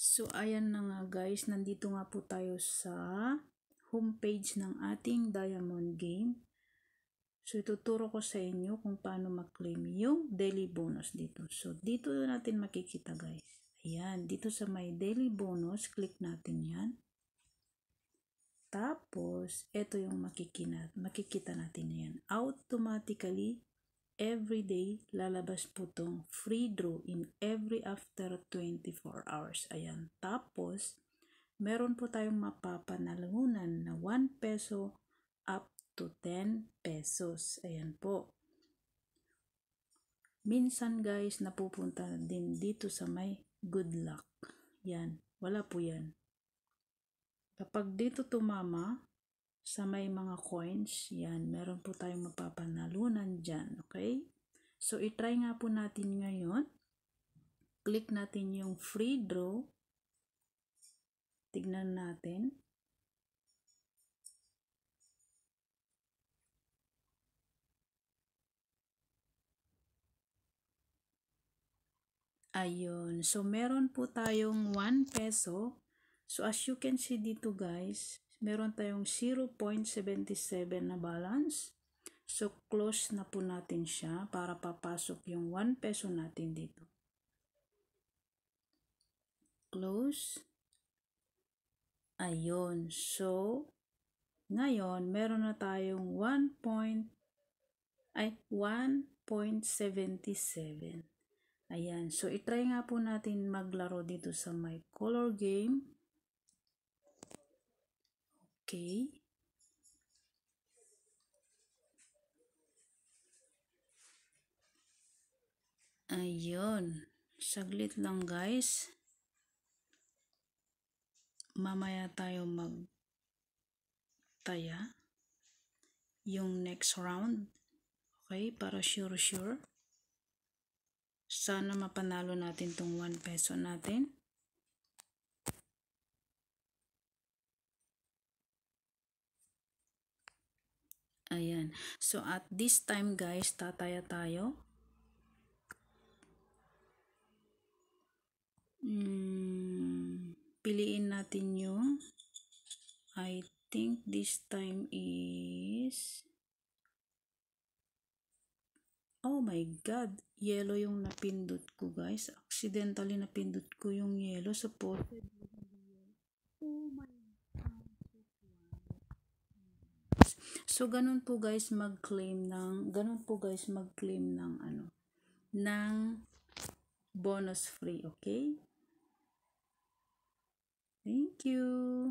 So, ayan na nga guys, nandito nga po tayo sa homepage ng ating Diamond Game. So, ituturo ko sa inyo kung paano mag-claim yung daily bonus dito. So, dito natin makikita guys. Ayan, dito sa may daily bonus, click natin yan. Tapos, ito yung makikita natin yan. Automatically, every day, lalabas po tong free draw in every after 24 hours. Ayan. Tapos, meron po tayong mapapanalunan na 1 peso up to 10 pesos. Ayan po. Minsan guys, napupunta din dito sa may good luck. Yan. Wala po yan. Kapag dito tumama, sa may mga coins, yan, meron po tayong mapapanalunan dyan, okay? So, itry nga po natin ngayon. Click natin yung free draw. Tignan natin. Ayun. So, meron po tayong 1 peso. So, as you can see dito guys, meron tayong 0.77 na balance. So, close na po natin siya para papasok yung 1 peso natin dito. Close. Ayun. So, ngayon, meron na tayong 1.77. Ayan. So, itry nga po natin maglaro dito sa my color game. Okay. Ayun. Saglit lang guys. Mamaya tayo magtaya yung next round. Okay, para sure. Sana mapanalo natin tong 1 peso natin. Ayan. So, at this time guys, tataya tayo. Piliin natin yung, I think this time is, oh my god, yellow yung napindot ko guys. Accidentally napindot ko yung yellow. Supported. Oh my god. So, ganun po guys mag-claim ng ng bonus free, okay? Thank you.